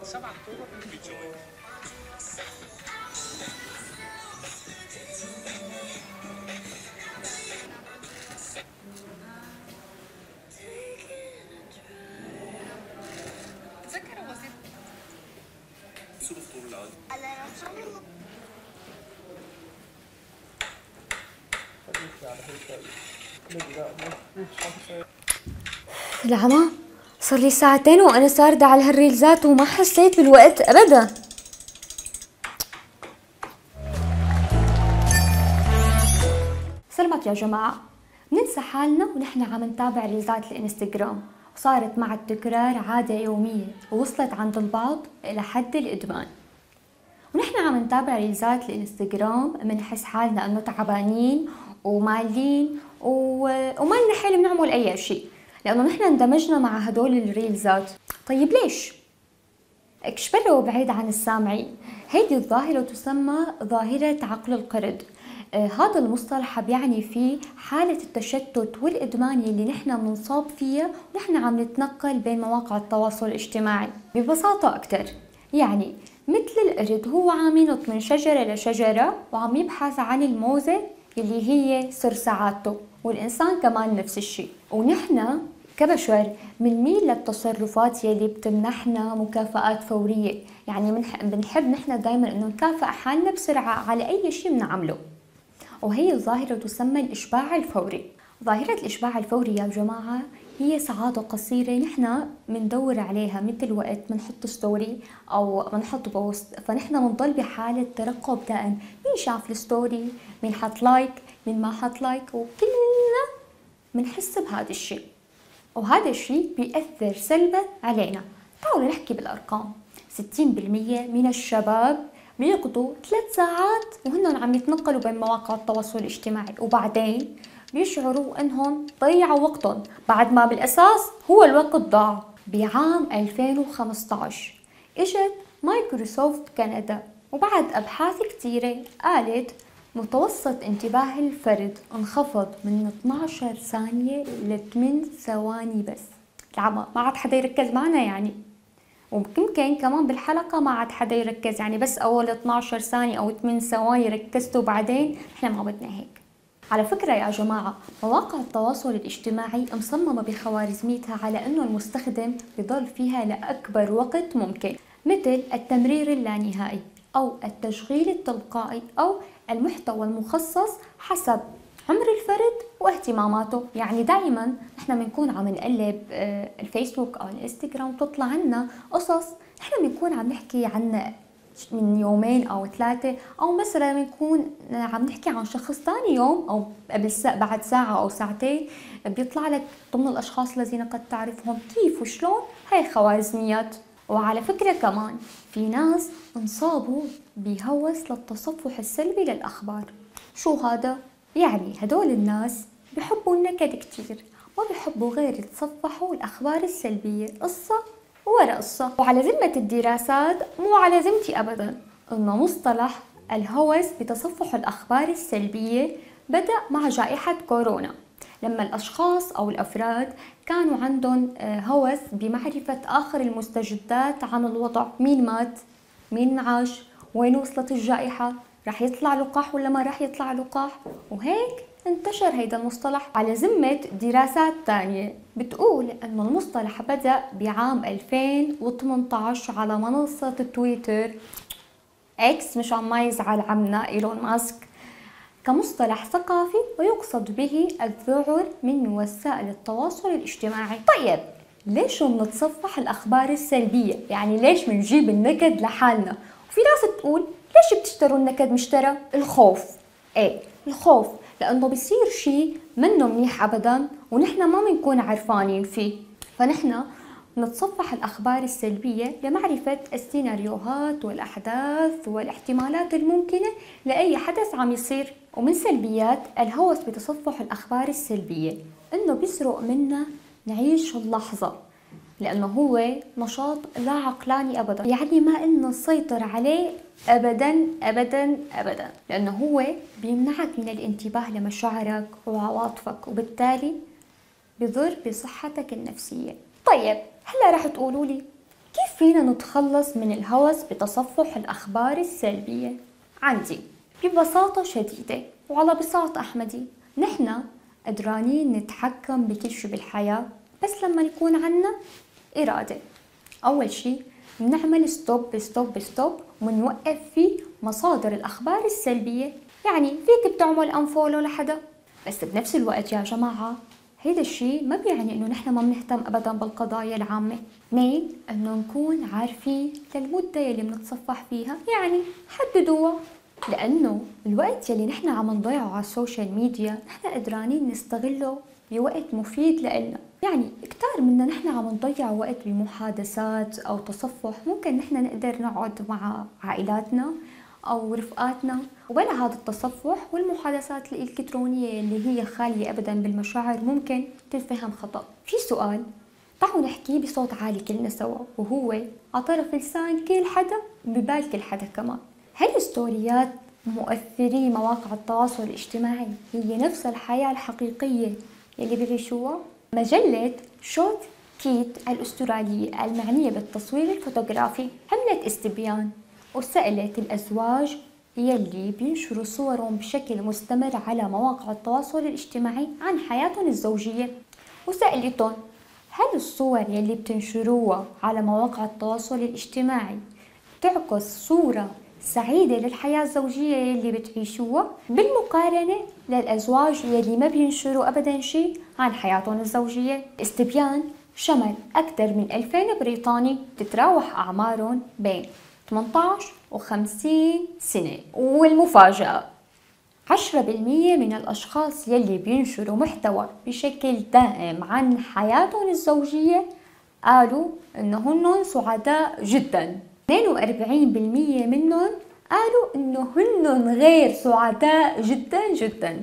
العمى صار لي ساعتين وانا ساردة على هالريلزات وما حسيت بالوقت ابدا. سلمت يا جماعة، بننسى حالنا ونحن عم نتابع ريلزات الانستغرام، وصارت مع التكرار عادة يومية ووصلت عند البعض إلى حد الإدمان. ونحن عم نتابع ريلزات الانستغرام بنحس حالنا انه تعبانين ومالين وما لنا حيل بنعمل اي شيء، لانه نحن اندمجنا مع هدول الريلزات. طيب ليش؟ اكشبروا بعيد عن السامعين، هيدي الظاهرة تسمى ظاهرة عقل القرد. هذا المصطلح بيعني فيه حالة التشتت والإدمان اللي نحن بنصاب فيها ونحن عم نتنقل بين مواقع التواصل الاجتماعي. ببساطة أكتر، يعني مثل القرد هو عم ينط من شجرة لشجرة وعم يبحث عن الموزة اللي هي سر سعادته، والإنسان كمان نفس الشيء. ونحن كبشر بنميل للتصرفات يلي بتمنحنا مكافآت فورية، يعني بنحب نحن دايما انه نكافئ حالنا بسرعة على اي شيء بنعمله، وهي الظاهرة تسمى الإشباع الفوري. ظاهرة الإشباع الفوري يا جماعة هي سعادة قصيرة نحن بندور عليها، مثل وقت بنحط ستوري أو بنحط بوست، فنحن بنضل بحالة ترقب دائم، مين شاف الستوري، مين حط لايك، مين ما حط لايك، وكلنا بنحس بهذا الشيء، وهذا الشيء بيأثر سلبا علينا. تعالوا نحكي بالأرقام. 60% من الشباب بيقضوا 3 ساعات وهن عم يتنقلوا بين مواقع التواصل الاجتماعي، وبعدين بيشعروا انهم ضيعوا وقتهم بعد ما بالاساس هو الوقت ضاع. بعام 2015 اجت مايكروسوفت كندا وبعد ابحاث كثيرة قالت متوسط انتباه الفرد انخفض من 12 ثانية ل 8 ثواني بس. العمى ما عاد حدا يركز معنا يعني، وممكن كمان بالحلقة ما عاد حدا يركز، يعني بس أول 12 ثانية أو 8 ثواني ركزتوا، بعدين إحنا ما بدنا هيك. على فكرة يا جماعة، مواقع التواصل الاجتماعي مصممة بخوارزميتها على إنه المستخدم يضل فيها لأكبر وقت ممكن، مثل التمرير اللانهائي أو التشغيل التلقائي أو المحتوى المخصص حسب عمر الفرد واهتماماته. يعني دائما نحن بنكون عم نقلب الفيسبوك او الانستغرام وتطلع لنا قصص نحن بنكون عم نحكي عنها من يومين او 3، او مثلا بنكون عم نحكي عن شخص ثاني يوم او بعد ساعة او ساعتين بيطلع لك ضمن الاشخاص الذين قد تعرفهم. كيف وشلون؟ هاي خوارزميات. وعلى فكرة كمان في ناس انصابوا بهوس للتصفح السلبي للأخبار. شو هذا؟ يعني هدول الناس بحبوا النكد كتير، ما بحبوا غير يتصفحوا الأخبار السلبية، قصة ورا قصة. وعلى ذمة الدراسات، مو على ذمتي أبدا، إنه مصطلح الهوس بتصفح الأخبار السلبية بدأ مع جائحة كورونا، لما الأشخاص أو الأفراد كانوا عندهم هوس بمعرفة آخر المستجدات عن الوضع، مين مات، مين عاش، وين وصلت الجائحة، رح يطلع لقاح ولا ما رح يطلع لقاح، وهيك انتشر هيدا المصطلح. على ذمة دراسات تانية بتقول أنه المصطلح بدأ بعام 2018 على منصة تويتر اكس، مشان ما يزعل عنا إيلون ماسك، كمصطلح ثقافي ويقصد به الذعر من وسائل التواصل الاجتماعي. طيب ليش بنتصفح الأخبار السلبية؟ يعني ليش بنجيب النكد لحالنا؟ وفي ناس تقول ليش بتشتروا النكد مشترى؟ الخوف. ايه الخوف، لأنه بيصير شيء منه منيح أبدا ونحن ما بنكون عرفانين فيه، فنحن نتصفح الأخبار السلبية لمعرفة السيناريوهات والأحداث والاحتمالات الممكنة لأي حدث عم يصير. ومن سلبيات الهوس بتصفح الأخبار السلبية إنه بيسرق منا نعيش اللحظة، لأنه هو نشاط لا عقلاني أبدا، يعني ما إنه نسيطر عليه أبدا أبدا أبدا، لأنه هو بيمنعك من الانتباه لمشاعرك وعواطفك، وبالتالي بضر بصحتك النفسية. طيب هلا رح تقولوا لي كيف فينا نتخلص من الهوس بتصفح الأخبار السلبية؟ عندي ببساطة شديدة وعلى بساط أحمدي، نحن قدرانين نتحكم بكل شي بالحياة بس لما يكون عنا إرادة. أول شي بنعمل ستوب ستوب ستوب ونوقف في مصادر الأخبار السلبية. يعني فيك بتعمل أنفولو لحدا، بس بنفس الوقت يا جماعة هيدا الشي ما بيعني انه نحن ما بنهتم ابدا بالقضايا العامة. اثنين، انه نكون عارفين للمدة يلي بنتصفح فيها، يعني حددوها، لانه الوقت يلي نحن عم نضيعه على السوشيال ميديا نحن قدرانين نستغله بوقت مفيد لإلنا. يعني كتار منا نحن عم نضيع وقت بمحادثات او تصفح ممكن نحن نقدر نقعد مع عائلاتنا أو رفقاتنا، وبلا هذا التصفح والمحادثات الإلكترونية اللي هي خالية أبدا بالمشاعر ممكن تنفهم خطأ. في سؤال تعالوا نحكيه بصوت عالي كلنا سوا، وهو على طرف لسان كل حدا ببال كل حدا كمان: هل ستوريات مؤثري مواقع التواصل الاجتماعي هي نفس الحياة الحقيقية اللي بيعيشوها؟ مجلة شوت كيت الأسترالية المعنية بالتصوير الفوتوغرافي عملت استبيان وسألت الأزواج يلي بينشروا صورهم بشكل مستمر على مواقع التواصل الاجتماعي عن حياتهم الزوجية، وسألتهم: هل الصور يلي بتنشروها على مواقع التواصل الاجتماعي تعكس صورة سعيدة للحياة الزوجية يلي بتعيشوها بالمقارنة للأزواج يلي ما بينشروا أبدا شيء عن حياتهم الزوجية؟ استبيان شمل أكثر من 2000 بريطاني تتراوح أعمارهم بين 18 و50 سنة. والمفاجأة 10% من الأشخاص يلي بينشروا محتوى بشكل دائم عن حياتهم الزوجية قالوا إنهن سعداء جدا. 42% منهم قالوا إنهن غير سعداء جدا جدا.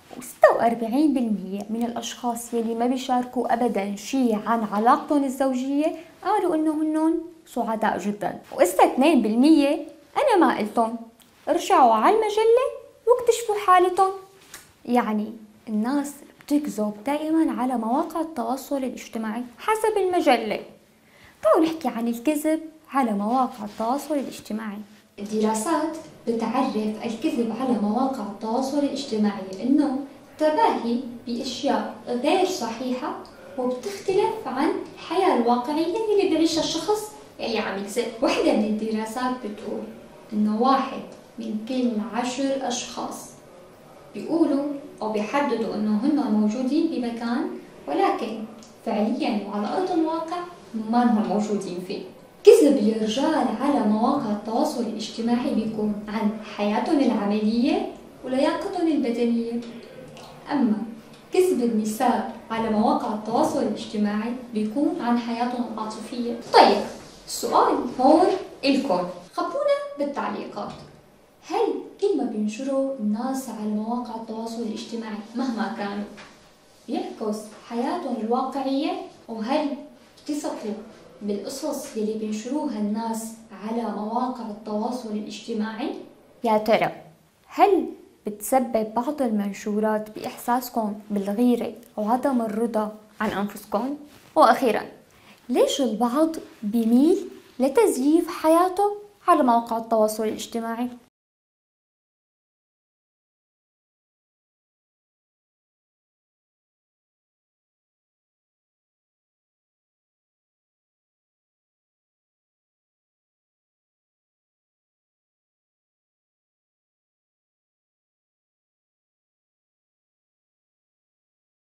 و46% من الأشخاص يلي ما بيشاركوا أبدا شيء عن علاقتهم الزوجية قالوا إنهن سعداء جدا. وإسا 2% أنا ما قلتهم، ارجعوا على المجلة واكتشفوا حالتهم. يعني الناس بتكذب دائما على مواقع التواصل الاجتماعي حسب المجلة. تعالوا نحكي عن الكذب على مواقع التواصل الاجتماعي. الدراسات بتعرف الكذب على مواقع التواصل الاجتماعي انه تباهي باشياء غير صحيحة وبتختلف عن الحياة الواقعية اللي بيعيشها الشخص اللي عم يكذب. واحدة من الدراسات بتقول انه 1 من كل 10 اشخاص بيقولوا او بيحددوا انه هن موجودين بمكان، ولكن فعليا وعلى ارض الواقع ما هم موجودين فيه. كذب الرجال على مواقع التواصل الاجتماعي بيكون عن حياتهم العملية ولياقتهم البدنية، أما كذب النساء على مواقع التواصل الاجتماعي بيكون عن حياتهم العاطفية. طيب السؤال هون إلكم، خبرونا بالتعليقات، هل كل ما بينشروا الناس على مواقع التواصل الاجتماعي مهما كانوا بيعكس حياتهم الواقعية؟ وهل بتثقوا بالقصص اللي بينشروها الناس على مواقع التواصل الاجتماعي؟ يا ترى هل بتسبب بعض المنشورات بإحساسكم بالغيرة وعدم الرضا عن أنفسكم؟ وأخيرا، ليش البعض بيميل لتزييف حياته على مواقع التواصل الاجتماعي؟